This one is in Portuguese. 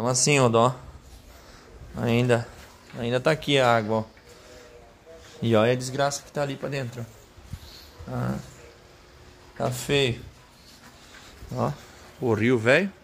Tamo assim, ó. Ainda tá aqui a água, ó. E olha a desgraça que tá ali pra dentro. Ah, tá feio. Ó, o rio velho.